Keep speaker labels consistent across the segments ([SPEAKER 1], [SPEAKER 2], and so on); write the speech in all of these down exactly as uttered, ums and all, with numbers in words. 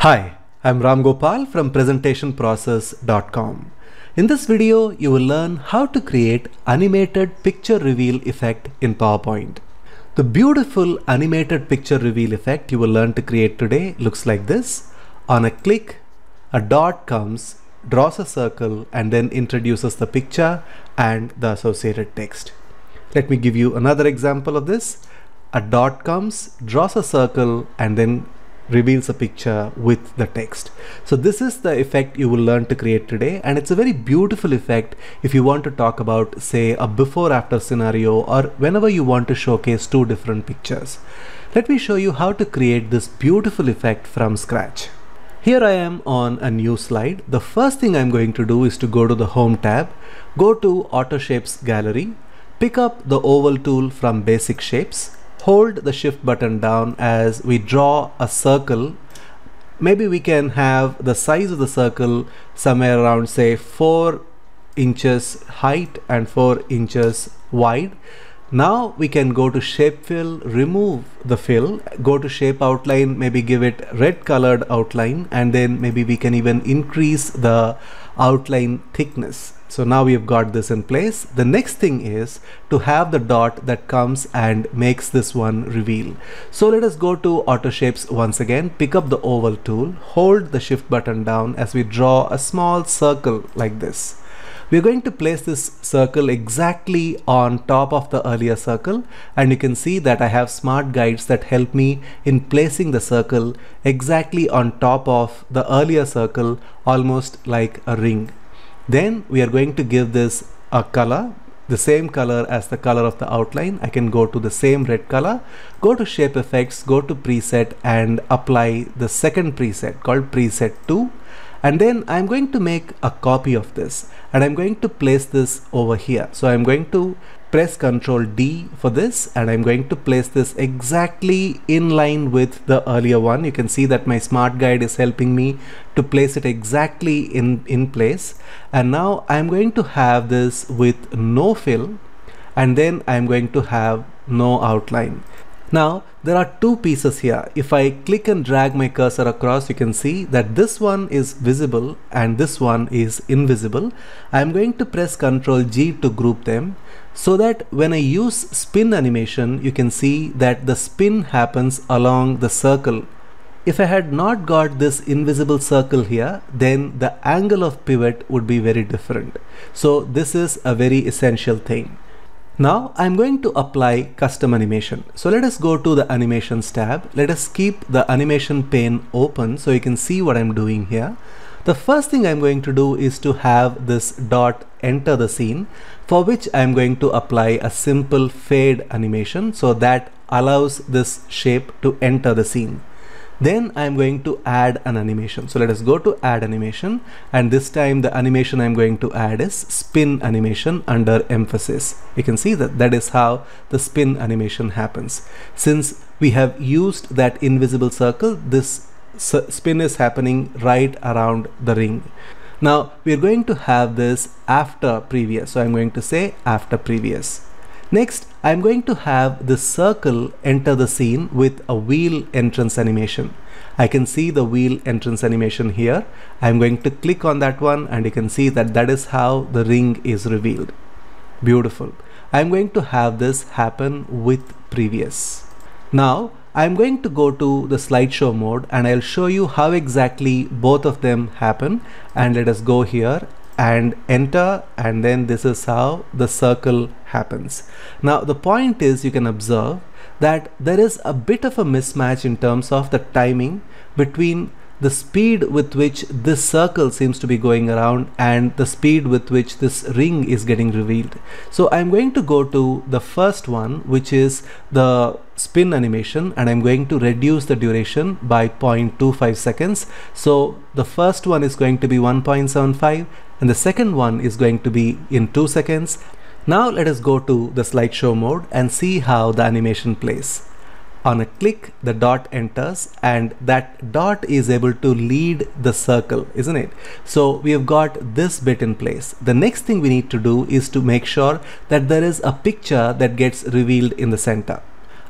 [SPEAKER 1] Hi, I'm Ramgopal from presentation process dot com. In this video, you will learn how to create animated picture reveal effect in PowerPoint. The beautiful animated picture reveal effect you will learn to create today looks like this. On a click, a dot comes, draws a circle, and then introduces the picture and the associated text. Let me give you another example of this. A dot comes, draws a circle, and then reveals a picture with the text. So this is the effect you will learn to create today, and it's a very beautiful effect if you want to talk about, say, a before after scenario, or whenever you want to showcase two different pictures. Let me show you how to create this beautiful effect from scratch. Here I am on a new slide. The first thing I'm going to do is to go to the Home tab, go to Auto Shapes Gallery, pick up the oval tool from Basic Shapes, hold the shift button down as we draw a circle. Maybe we can have the size of the circle somewhere around, say, four inches height and four inches wide. Now we can go to Shape Fill, remove the fill, go to Shape Outline, maybe give it red colored outline, and then maybe we can even increase the outline thickness. So now we have got this in place. The next thing is to have the dot that comes and makes this one reveal. So let us go to Auto Shapes once again, pick up the oval tool, hold the shift button down as we draw a small circle like this. We're going to place this circle exactly on top of the earlier circle, and you can see that I have smart guides that help me in placing the circle exactly on top of the earlier circle, almost like a ring. Then we are going to give this a color, the same color as the color of the outline. I can go to the same red color, go to Shape Effects, go to Preset, and apply the second preset called Preset two. And then I'm going to make a copy of this, and I'm going to place this over here. So I'm going to press Control D for this, and I'm going to place this exactly in line with the earlier one. You can see that my smart guide is helping me to place it exactly in, in place. And now I'm going to have this with no fill, and then I'm going to have no outline. Now there are two pieces here. If I click and drag my cursor across, you can see that this one is visible and this one is invisible. I'm going to press Control G to group them so that when I use spin animation, you can see that the spin happens along the circle. If I had not got this invisible circle here, then the angle of pivot would be very different. So this is a very essential thing. Now I'm going to apply custom animation. So let us go to the Animations tab. Let us keep the animation pane open so you can see what I'm doing here. The first thing I'm going to do is to have this dot enter the scene, for which I'm going to apply a simple fade animation so that allows this shape to enter the scene. Then I'm going to add an animation. So let us go to Add Animation, and this time the animation I'm going to add is Spin Animation under Emphasis. You can see that that is how the spin animation happens. Since we have used that invisible circle, this spin is happening right around the ring. Now we are going to have this after previous. So I'm going to say after previous. Next, I'm going to have the circle enter the scene with a wheel entrance animation. I can see the wheel entrance animation here. I'm going to click on that one, and you can see that that is how the ring is revealed. Beautiful. I'm going to have this happen with previous. Now, I'm going to go to the slideshow mode, and I'll show you how exactly both of them happen. And let us go here and enter, and then this is how the circle happens. Now the point is, you can observe that there is a bit of a mismatch in terms of the timing between the speed with which this circle seems to be going around and the speed with which this ring is getting revealed. So I'm going to go to the first one, which is the spin animation, and I'm going to reduce the duration by zero point two five seconds. So the first one is going to be one point seven five, and the second one is going to be in two seconds. Now let us go to the slideshow mode and see how the animation plays. On a click, the dot enters, and that dot is able to lead the circle, isn't it? So we have got this bit in place. The next thing we need to do is to make sure that there is a picture that gets revealed in the center.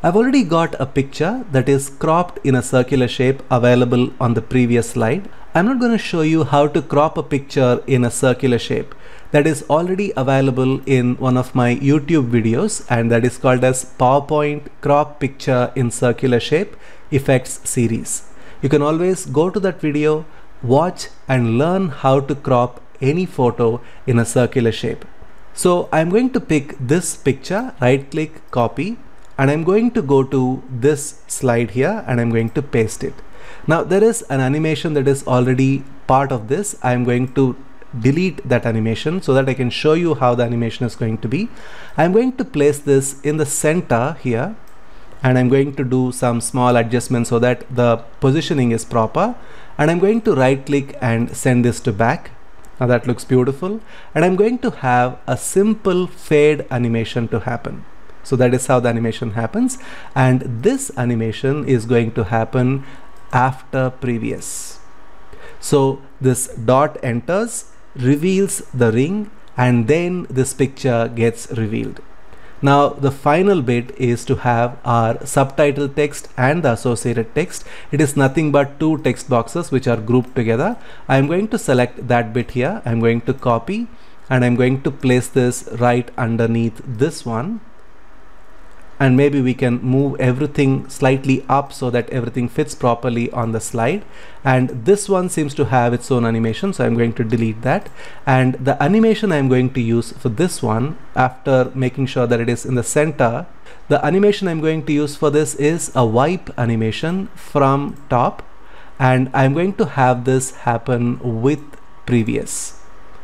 [SPEAKER 1] I've already got a picture that is cropped in a circular shape available on the previous slide. I'm not going to show you how to crop a picture in a circular shape. That is already available in one of my YouTube videos, and that is called as PowerPoint Crop Picture in Circular Shape Effects series. You can always go to that video, watch and learn how to crop any photo in a circular shape. So I'm going to pick this picture, right click, copy, and I'm going to go to this slide here and I'm going to paste it. Now there is an animation that is already part of this. I'm going to delete that animation so that I can show you how the animation is going to be. I'm going to place this in the center here, and I'm going to do some small adjustments so that the positioning is proper, and I'm going to right click and send this to back. Now that looks beautiful, and I'm going to have a simple fade animation to happen. So that is how the animation happens, and this animation is going to happen after previous. So this dot enters, reveals the ring, and then this picture gets revealed. Now the final bit is to have our subtitle text and the associated text. It is nothing but two text boxes which are grouped together. I am going to select that bit here. I am going to copy and I am going to place this right underneath this one. And maybe we can move everything slightly up so that everything fits properly on the slide. And this one seems to have its own animation, so I'm going to delete that. And the animation I'm going to use for this one, after making sure that it is in the center, the animation I'm going to use for this is a wipe animation from top, and I'm going to have this happen with previous.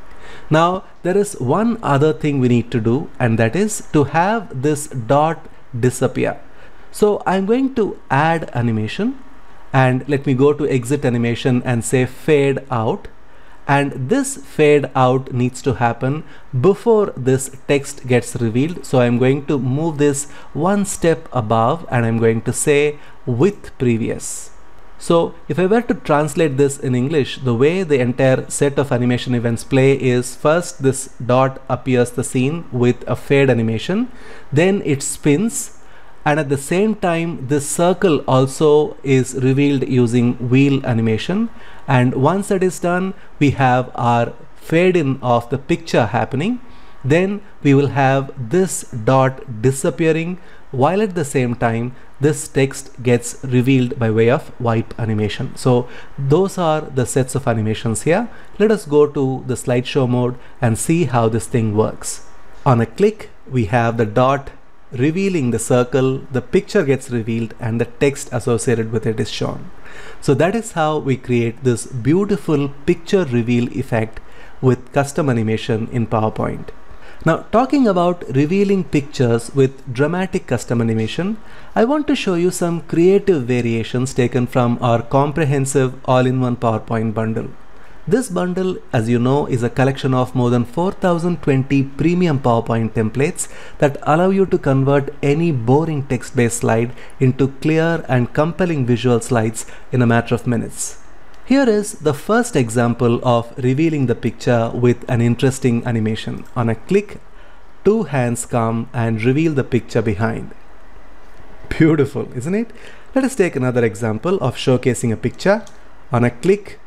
[SPEAKER 1] Now there is one other thing we need to do, and that is to have this dot disappear. So I'm going to add animation, and let me go to exit animation and say fade out, and this fade out needs to happen before this text gets revealed. So I'm going to move this one step above and I'm going to say with previous. So if I were to translate this in English, the way the entire set of animation events play is first this dot appears the scene with a fade animation, then it spins, and at the same time this circle also is revealed using wheel animation, and once that is done we have our fade in of the picture happening. Then we will have this dot disappearing, while at the same time this text gets revealed by way of wipe animation. So those are the sets of animations here. Let us go to the slideshow mode and see how this thing works. On a click, we have the dot revealing the circle, the picture gets revealed, and the text associated with it is shown. So that is how we create this beautiful picture reveal effect with custom animation in PowerPoint. Now, talking about revealing pictures with dramatic custom animation, I want to show you some creative variations taken from our comprehensive all-in-one PowerPoint bundle. This bundle, as you know, is a collection of more than four thousand twenty premium PowerPoint templates that allow you to convert any boring text-based slide into clear and compelling visual slides in a matter of minutes. Here is the first example of revealing the picture with an interesting animation. On a click, two hands come and reveal the picture behind. Beautiful, isn't it? Let us take another example of showcasing a picture. On a click,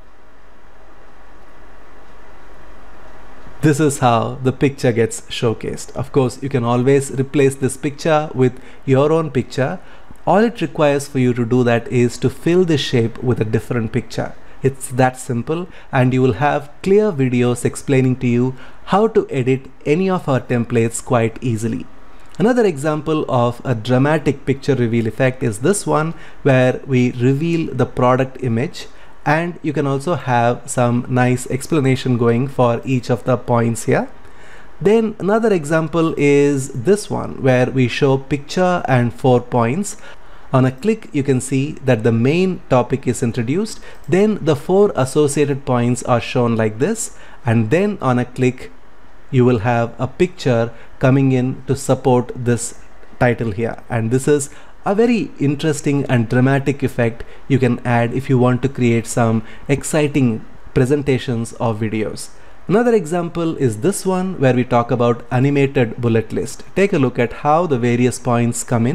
[SPEAKER 1] this is how the picture gets showcased. Of course, you can always replace this picture with your own picture. All it requires for you to do that is to fill the shape with a different picture. It's that simple, and you will have clear videos explaining to you how to edit any of our templates quite easily. Another example of a dramatic picture reveal effect is this one, where we reveal the product image, and you can also have some nice explanation going for each of the points here. Then another example is this one, where we show picture and four points. On a click, you can see that the main topic is introduced, then the four associated points are shown like this, and then on a click you will have a picture coming in to support this title here. And this is a very interesting and dramatic effect you can add if you want to create some exciting presentations or videos. Another example is this one, where we talk about animated bullet list. Take a look at how the various points come in,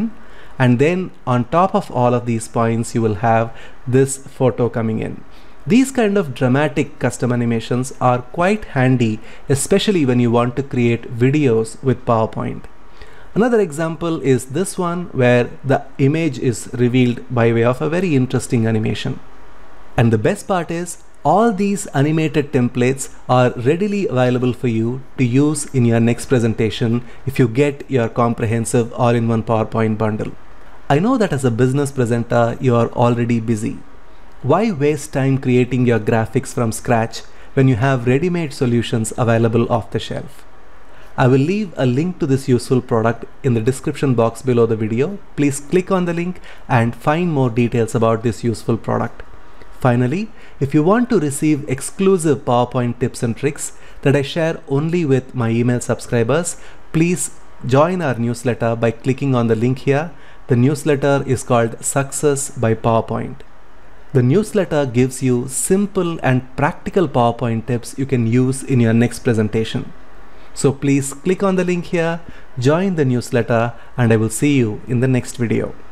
[SPEAKER 1] And then on top of all of these points, you will have this photo coming in. These kind of dramatic custom animations are quite handy, especially when you want to create videos with PowerPoint. Another example is this one, where the image is revealed by way of a very interesting animation. And the best part is, all these animated templates are readily available for you to use in your next presentation if you get your comprehensive all-in-one PowerPoint bundle. I know that as a business presenter, you are already busy. Why waste time creating your graphics from scratch when you have ready-made solutions available off the shelf? I will leave a link to this useful product in the description box below the video. Please click on the link and find more details about this useful product. Finally, if you want to receive exclusive PowerPoint tips and tricks that I share only with my email subscribers, please join our newsletter by clicking on the link here. The newsletter is called Success by PowerPoint. The newsletter gives you simple and practical PowerPoint tips you can use in your next presentation. So please click on the link here, join the newsletter, and I will see you in the next video.